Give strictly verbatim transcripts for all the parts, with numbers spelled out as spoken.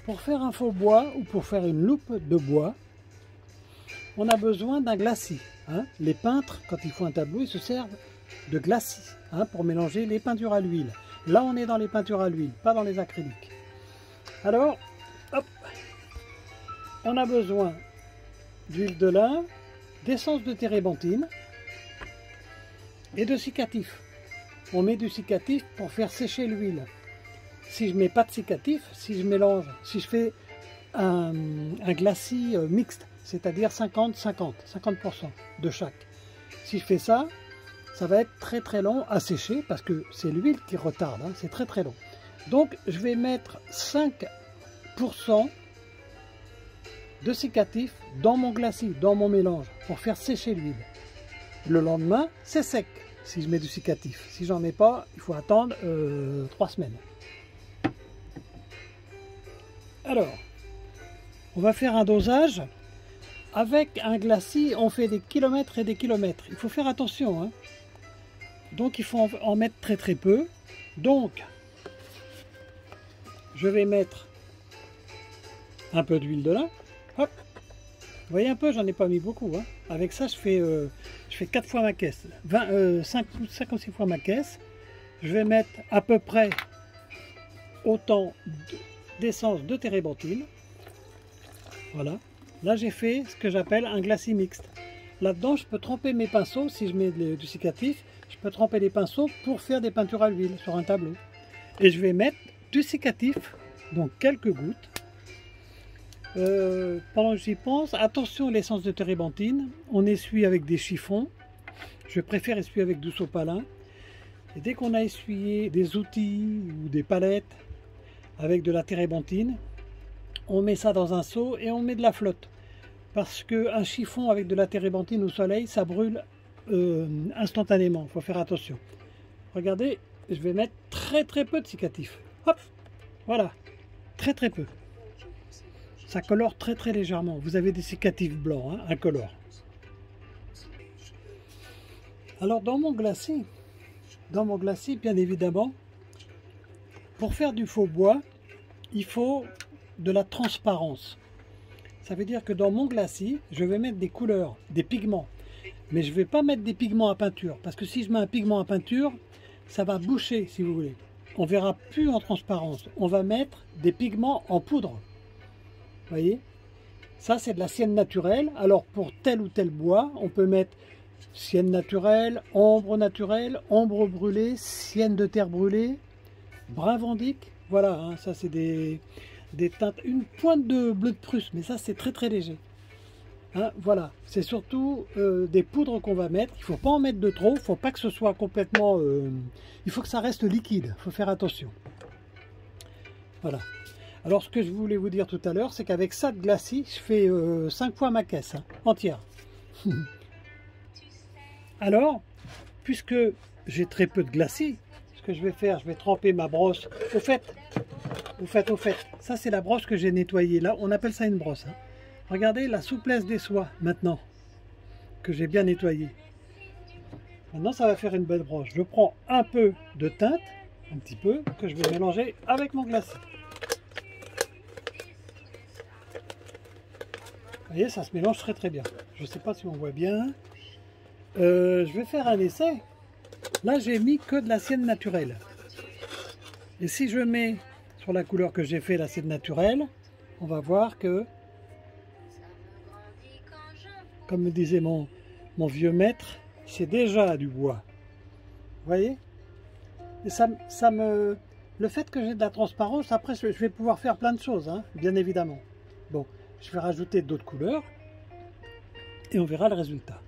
Pour faire un faux bois ou pour faire une loupe de bois, on a besoin d'un glacis. Hein. Les peintres, quand ils font un tableau, ils se servent de glacis hein, pour mélanger les peintures à l'huile. Là, on est dans les peintures à l'huile, pas dans les acryliques. Alors, hop, on a besoin d'huile de lin, d'essence de térébenthine et de cicatif. On met du cicatif pour faire sécher l'huile. Si je mets pas de cicatif, si je mélange, si je fais un, un glacis mixte, c'est-à-dire cinquante cinquante, cinquante pour cent de chaque. Si je fais ça, ça va être très très long à sécher parce que c'est l'huile qui retarde, hein, c'est très très long. Donc je vais mettre cinq pour cent de cicatif dans mon glacis, dans mon mélange, pour faire sécher l'huile. Le lendemain, c'est sec si je mets du cicatif. Si j'en mets pas, il faut attendre euh, trois semaines. Alors, on va faire un dosage. Avec un glacis, on fait des kilomètres et des kilomètres. Il faut faire attention. Hein. Donc, il faut en mettre très très peu. Donc, je vais mettre un peu d'huile de lin. Hop. Vous voyez un peu, j'en ai pas mis beaucoup. Hein. Avec ça, je fais, euh, je fais quatre fois ma caisse. vingt, euh, cinq, cinq ou six fois ma caisse. Je vais mettre à peu près autant d'essence de térébenthine. Voilà. Là, j'ai fait ce que j'appelle un glacis mixte. Là-dedans, je peux tremper mes pinceaux. Si je mets du cicatif, je peux tremper les pinceaux pour faire des peintures à l'huile sur un tableau. Et je vais mettre du cicatif, donc quelques gouttes. Euh, pendant que j'y pense, attention à l'essence de térébenthine. On essuie avec des chiffons. Je préfère essuyer avec du sopalin. Et dès qu'on a essuyé des outils ou des palettes avec de la térébenthine, on met ça dans un seau et on met de la flotte. Parce qu'un chiffon avec de la térébenthine au soleil, ça brûle euh, instantanément. Il faut faire attention. Regardez, je vais mettre très très peu de cicatif. Hop, voilà, très très peu. Ça colore très très légèrement. Vous avez des cicatifs blancs, hein, incolores. Alors dans mon glacis, dans mon glacis, bien évidemment, pour faire du faux bois, il faut de la transparence. Ça veut dire que dans mon glacis, je vais mettre des couleurs, des pigments. Mais je ne vais pas mettre des pigments à peinture. Parce que si je mets un pigment à peinture, ça va boucher, si vous voulez. On ne verra plus en transparence. On va mettre des pigments en poudre. Vous voyez? Ça, c'est de la sienne naturelle. Alors, pour tel ou tel bois, on peut mettre sienne naturelle, ombre naturelle, ombre brûlée, sienne de terre brûlée, brun vandyck. Voilà, hein, ça, c'est des... des teintes, une pointe de bleu de Prusse, mais ça c'est très très léger. Hein, voilà, c'est surtout euh, des poudres qu'on va mettre. Il ne faut pas en mettre de trop, il ne faut pas que ce soit complètement... Euh, il faut que ça reste liquide, il faut faire attention. Voilà. Alors ce que je voulais vous dire tout à l'heure, c'est qu'avec ça de glacis, je fais euh, cinq fois ma caisse, hein, entière. Alors, puisque j'ai très peu de glacis, ce que je vais faire, je vais tremper ma brosse. Au fait, au fait, au fait, ça c'est la brosse que j'ai nettoyée. Là, on appelle ça une brosse. Hein. Regardez la souplesse des soies maintenant, que j'ai bien nettoyée. Maintenant, ça va faire une belle brosse. Je prends un peu de teinte, un petit peu, que je vais mélanger avec mon glacis. Vous voyez, ça se mélange très très bien. Je ne sais pas si on voit bien. Euh, je vais faire un essai. Là, j'ai mis que de la sienne naturelle. Et si je mets sur la couleur que j'ai fait la sienne naturelle, on va voir que, comme me disait mon, mon vieux maître, c'est déjà du bois. Vous voyez? Et ça, ça me... Le fait que j'ai de la transparence, après, je vais pouvoir faire plein de choses, hein, bien évidemment. Bon, je vais rajouter d'autres couleurs et on verra le résultat.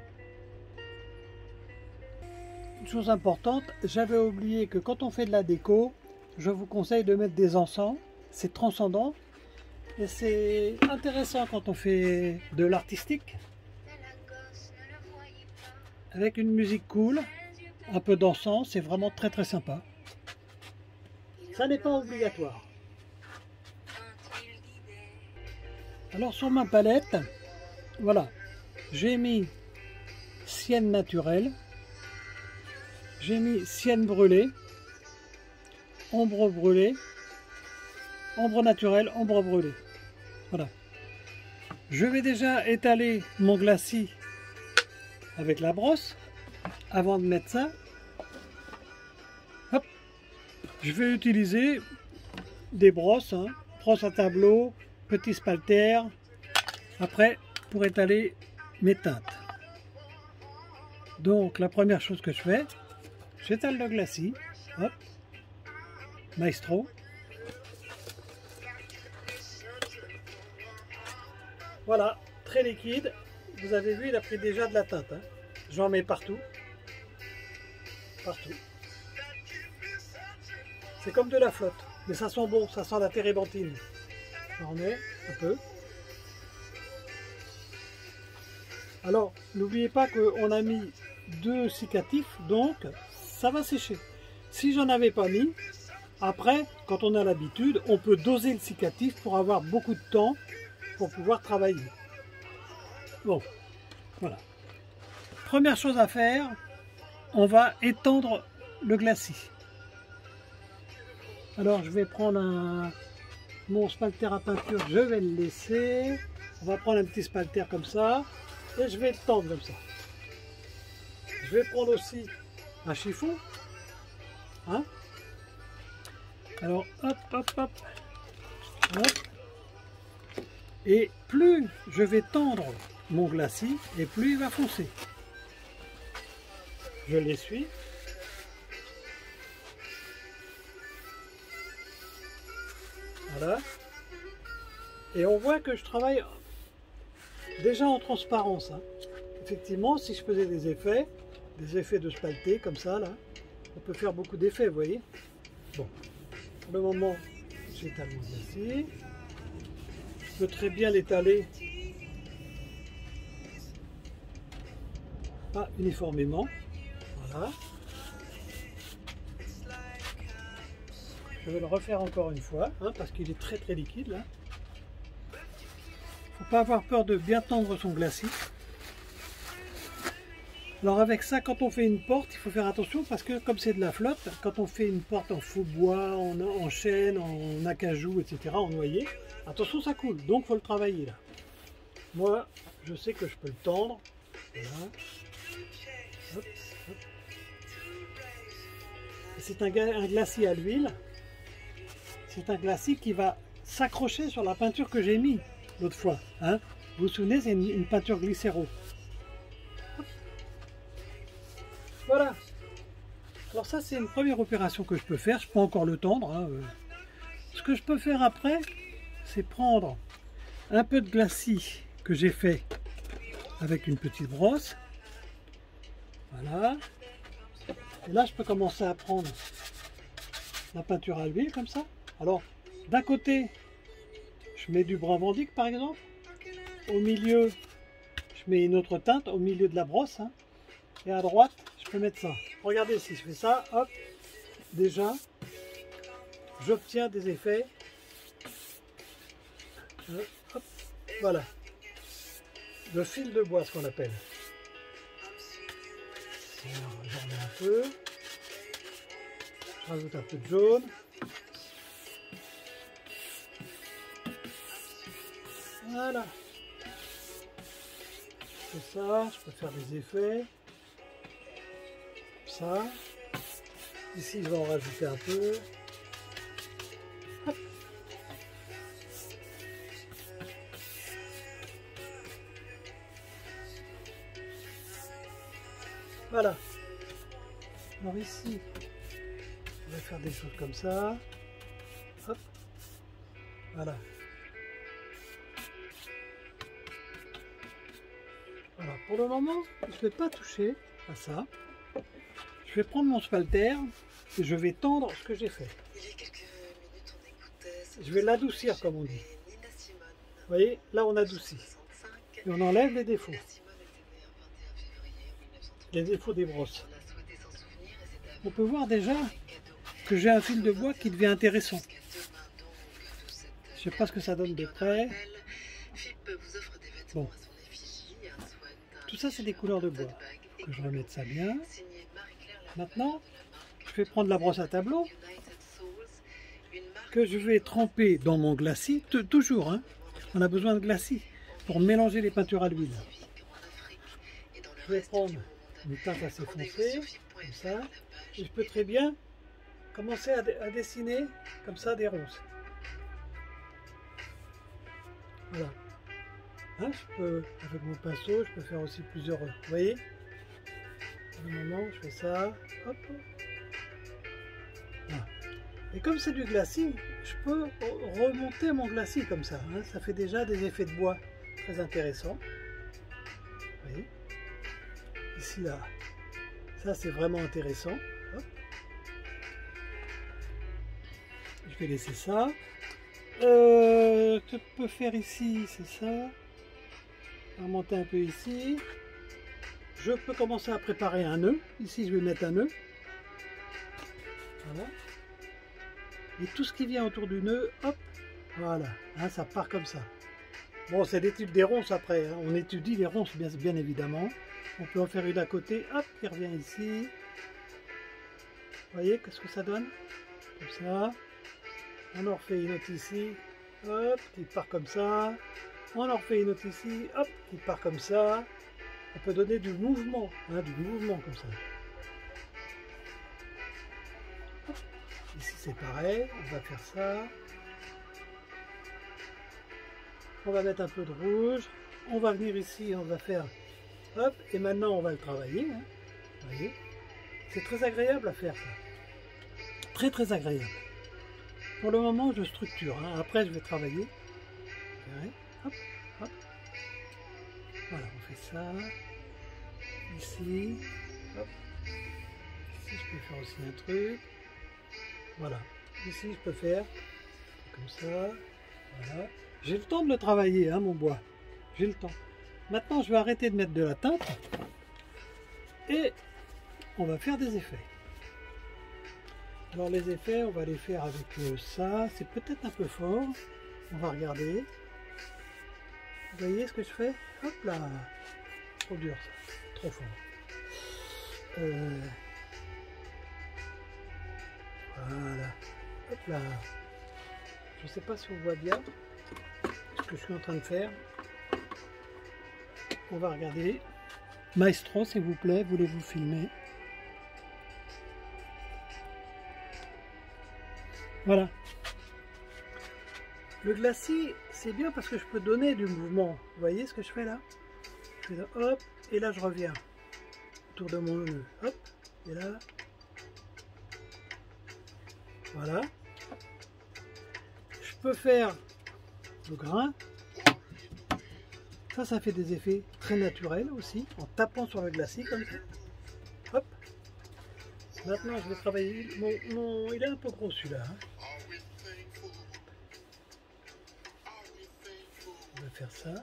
Une chose importante, j'avais oublié que quand on fait de la déco, je vous conseille de mettre des encens. C'est transcendant et c'est intéressant quand on fait de l'artistique. Avec une musique cool, un peu d'encens, c'est vraiment très très sympa. Ça n'est pas obligatoire. Alors sur ma palette, voilà, j'ai mis sienne naturelle, j'ai mis sienne brûlée, ombre brûlée, ombre naturelle, ombre brûlée. Voilà. Je vais déjà étaler mon glacis avec la brosse avant de mettre ça. Hop. Je vais utiliser des brosses, hein, brosse à tableau, petit spalter, après pour étaler mes teintes. Donc la première chose que je fais, j'étale le glacis, hop, maestro. Voilà, très liquide. Vous avez vu, il a pris déjà de la teinte. Hein. J'en mets partout. Partout. C'est comme de la flotte. Mais ça sent bon, ça sent la térébenthine. J'en mets un peu. Alors, n'oubliez pas qu'on a mis deux cicatifs, donc ça va sécher. Si j'en avais pas mis, après, quand on a l'habitude, on peut doser le cicatif pour avoir beaucoup de temps pour pouvoir travailler. Bon, voilà. Première chose à faire, on va étendre le glacis. Alors je vais prendre un, mon spalter à peinture, je vais le laisser. On va prendre un petit spalter comme ça et je vais le tendre comme ça. Je vais prendre aussi un chiffon. Hein? Alors hop, hop, hop, hop. Et plus je vais tendre mon glacis, et plus il va foncer. Je l'essuie. Voilà. Et on voit que je travaille déjà en transparence. Hein. Effectivement, si je faisais des effets, des effets de spalté comme ça, là, on peut faire beaucoup d'effets, vous voyez. Bon, pour le moment, j'étale mon glacis. Je peux très bien l'étaler pas uniformément. Voilà. Je vais le refaire encore une fois, hein, parce qu'il est très très liquide là. Faut pas avoir peur de bien tendre son glacis. Alors avec ça, quand on fait une porte, il faut faire attention parce que comme c'est de la flotte, quand on fait une porte en faux bois, en, en chêne, en acajou, et cetera, en noyer, attention ça coule, donc il faut le travailler là. Moi, je sais que je peux le tendre. Voilà. Hop, hop. C'est un, un glacis à l'huile. C'est un glacis qui va s'accrocher sur la peinture que j'ai mis l'autre fois. Hein. Vous vous souvenez, c'est une, une peinture glycéro. Voilà. Alors ça, c'est une première opération que je peux faire. Je peux encore le tendre. Hein. Ce que je peux faire après, c'est prendre un peu de glacis que j'ai fait avec une petite brosse. Voilà. Et là, je peux commencer à prendre la peinture à l'huile comme ça. Alors, d'un côté, je mets du brun Vandyck par exemple. Au milieu, je mets une autre teinte au milieu de la brosse. Hein. Et à droite, je peux mettre ça. Regardez, si je fais ça, hop, déjà, j'obtiens des effets. Hop, voilà. Le fil de bois, ce qu'on appelle. J'en mets un peu. Je rajoute un peu de jaune. Voilà. Je fais ça, je peux faire des effets. Ça. Ici, je vais en rajouter un peu. Hop. Voilà. Alors ici, on va faire des choses comme ça. Hop. Voilà. Voilà. Pour le moment, je ne vais pas toucher à ça. Je vais prendre mon spalter et je vais tendre ce que j'ai fait. Je vais l'adoucir comme on dit. Vous voyez, là on adoucit. Et on enlève les défauts. Les défauts des brosses. On peut voir déjà que j'ai un fil de bois qui devient intéressant. Je ne sais pas ce que ça donne de près. Bon. Tout ça c'est des couleurs de bois. Que je remette ça bien. Maintenant, je vais prendre la brosse à tableau que je vais tremper dans mon glacis, toujours, hein, on a besoin de glacis pour mélanger les peintures à l'huile. Je vais prendre une teinte assez foncée, comme ça, et je peux très bien commencer à, à dessiner comme ça des ronces. Voilà. Hein, je peux, avec mon pinceau, je peux faire aussi plusieurs, vous voyez, au moment je fais ça, hop. Voilà. Et comme c'est du glacis, je peux remonter mon glacis comme ça, hein, ça fait déjà des effets de bois très intéressants. Vous voyez, ici là, ça c'est vraiment intéressant. Hop. Je vais laisser ça. Euh, que je peux faire ici, c'est ça. Remonter un peu ici. Je peux commencer à préparer un nœud. Ici, je vais mettre un nœud. Voilà. Et tout ce qui vient autour du nœud, hop, voilà. Hein, ça part comme ça. Bon, c'est des types des ronces après. Hein. On étudie les ronces, bien, bien évidemment. On peut en faire une à côté. Hop, qui revient ici. Vous voyez, qu'est-ce que ça donne? Comme ça. On en refait une autre ici. Hop, qui part comme ça. On en refait une autre ici, hop, qui part comme ça. On peut donner du mouvement, hein, du mouvement comme ça. Hop. Ici c'est pareil, on va faire ça. On va mettre un peu de rouge. On va venir ici, on va faire, hop, et maintenant on va le travailler. Hein. Vous voyez, c'est très agréable à faire ça. Très très agréable. Pour le moment je structure, hein. Après je vais travailler. Hop, hop. Voilà, on fait ça. Ici. Hop. Ici, je peux faire aussi un truc. Voilà. Ici, je peux faire comme ça. Voilà. J'ai le temps de le travailler, hein, mon bois. J'ai le temps. Maintenant, je vais arrêter de mettre de la teinte. Et on va faire des effets. Alors, les effets, on va les faire avec euh, ça. C'est peut-être un peu fort. On va regarder. Vous voyez ce que je fais? Hop là, trop dur ça, trop fort. Euh, voilà, hop là. Je ne sais pas si on voit bien ce que je suis en train de faire. On va regarder. Maestro, s'il vous plaît, voulez-vous filmer? Voilà. Le glacis, c'est bien parce que je peux donner du mouvement. Vous voyez ce que je fais là? Je fais là, hop, et là je reviens autour de mon nœud. Hop, et là. Voilà. Je peux faire le grain. Ça, ça fait des effets très naturels aussi, en tapant sur le glacis comme ça. Hop. Maintenant, je vais travailler. Mon, mon... Il est un peu gros celui-là. Hein. On va faire ça.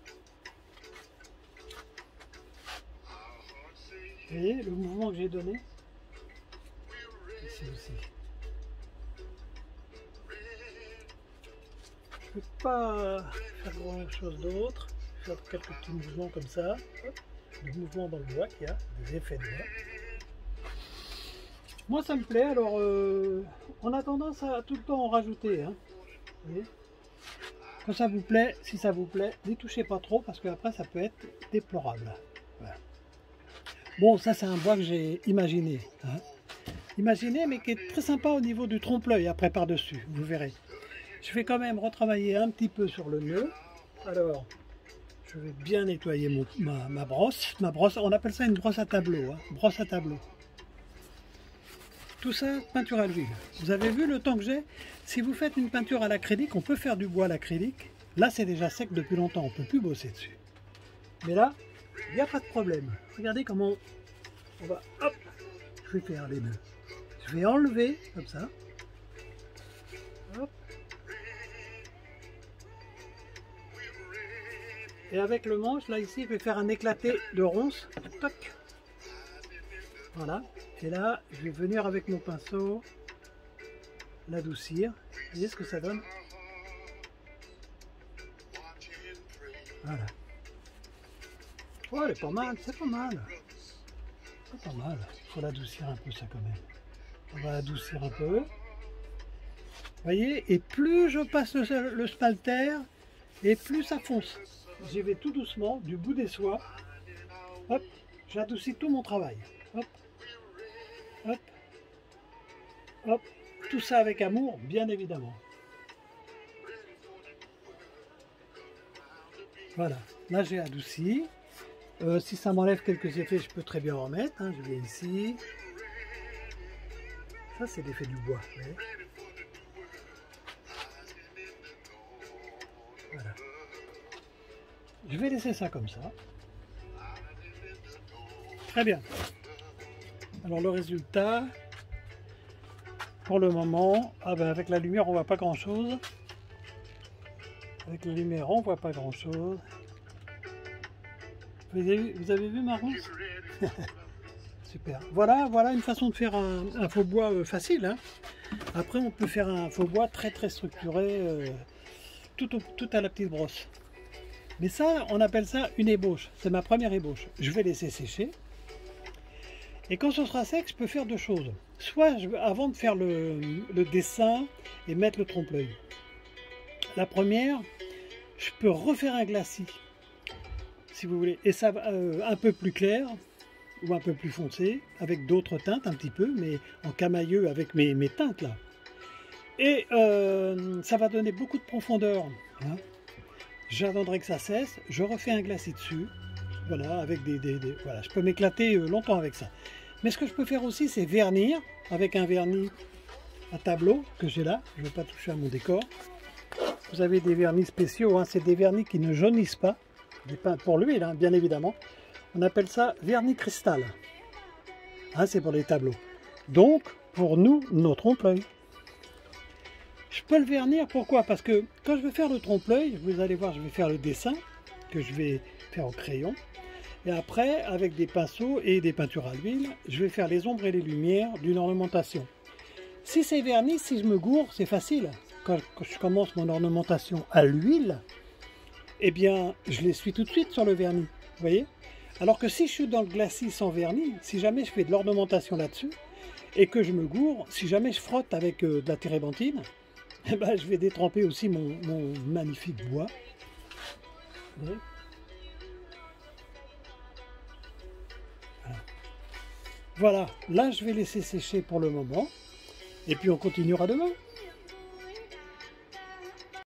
Vous voyez le mouvement que j'ai donné? Ici aussi. Je ne peux pas faire grand chose d'autre. Faire quelques petits mouvements comme ça. Hop. Des mouvements dans le bois qu'il y a, des effets de bois. Moi ça me plaît, alors euh, on a tendance à tout le temps en rajouter. Hein. Vous voyez? Quand ça vous plaît, si ça vous plaît, n'y touchez pas trop parce qu'après ça peut être déplorable. Voilà. Bon, ça c'est un bois que j'ai imaginé. Hein. Imaginé, mais qui est très sympa au niveau du trompe-l'œil après par-dessus, vous verrez. Je vais quand même retravailler un petit peu sur le nœud. Alors, je vais bien nettoyer mon, ma, ma brosse. Ma brosse, on appelle ça une brosse à tableau. Hein. Brosse à tableau. Tout ça, peinture à l'huile. Vous avez vu le temps que j'ai? Si vous faites une peinture à l'acrylique, on peut faire du bois à l'acrylique. Là, c'est déjà sec depuis longtemps, on ne peut plus bosser dessus. Mais là, il n'y a pas de problème. Regardez comment on va... Hop, je vais faire les nœuds. Je vais enlever, comme ça. Hop. Et avec le manche, là, ici, je vais faire un éclaté de ronces. Toc. Voilà. Et là, je vais venir avec mon pinceau l'adoucir. Vous voyez ce que ça donne? Voilà. Oh, elle est pas mal, c'est pas mal. C'est pas mal. Il faut l'adoucir un peu, ça, quand même. On va adoucir un peu. voyez, et plus je passe le, le spalter, et plus ça fonce. J'y vais tout doucement, du bout des soies. Hop, j'adoucis tout mon travail. Hop, hop, hop, tout ça avec amour, bien évidemment. Voilà, là j'ai adouci. Euh, si ça m'enlève quelques effets, je peux très bien en remettre. Hein. Je viens ici. Ça, c'est l'effet du bois. Ouais. Voilà. Je vais laisser ça comme ça. Très bien. Alors le résultat, pour le moment, ah ben avec la lumière, on voit pas grand-chose. Avec la lumière, on voit pas grand-chose. Vous avez vu, vous avez vu ma ronce? Super. Voilà, voilà une façon de faire un, un faux bois euh, facile. Hein. Après, on peut faire un faux bois très très structuré, euh, tout, au, tout à la petite brosse. Mais ça, on appelle ça une ébauche. C'est ma première ébauche. Je vais laisser sécher. Et quand ce sera sec, je peux faire deux choses. Soit, je, avant de faire le, le dessin et mettre le trompe-l'œil. La première, je peux refaire un glacis, si vous voulez. Et ça va euh, un peu plus clair, ou un peu plus foncé, avec d'autres teintes un petit peu, mais en camailleux avec mes, mes teintes là. Et euh, ça va donner beaucoup de profondeur. Hein. J'attendrai que ça cesse, je refais un glacis dessus. Voilà, avec des, des, des voilà, je peux m'éclater longtemps avec ça. Mais ce que je peux faire aussi, c'est vernir avec un vernis à tableau que j'ai là. Je ne veux pas toucher à mon décor. Vous avez des vernis spéciaux, hein, c'est des vernis qui ne jaunissent pas. Des peints pour l'huile, hein, bien évidemment. On appelle ça vernis cristal. Hein, c'est pour les tableaux. Donc, pour nous, nos trompe-l'œil. Je peux le vernir, pourquoi? Parce que quand je vais faire le trompe-l'œil, vous allez voir, je vais faire le dessin que je vais faire au crayon. Et après, avec des pinceaux et des peintures à l'huile, je vais faire les ombres et les lumières d'une ornementation. Si c'est verni, si je me gourre, c'est facile. Quand je commence mon ornementation à l'huile, eh bien, je l'essuie tout de suite sur le vernis. Vous voyez? Alors que si je suis dans le glacis sans vernis, si jamais je fais de l'ornementation là-dessus, et que je me gourre, si jamais je frotte avec euh, de la térébenthine, eh ben, je vais détremper aussi mon, mon magnifique bois. Vous voyez? Voilà. Voilà, là je vais laisser sécher pour le moment, et puis on continuera demain.